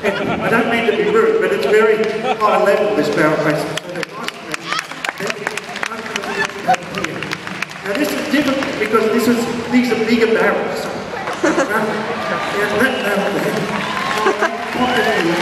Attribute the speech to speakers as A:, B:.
A: And I don't mean to be rude, but it's very high level, this barrel racing. Now this is difficult because these are bigger barrels.